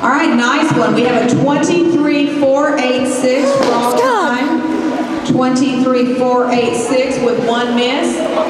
All right, nice one. We have a 23.486 raw time. 23.486 with 1 miss.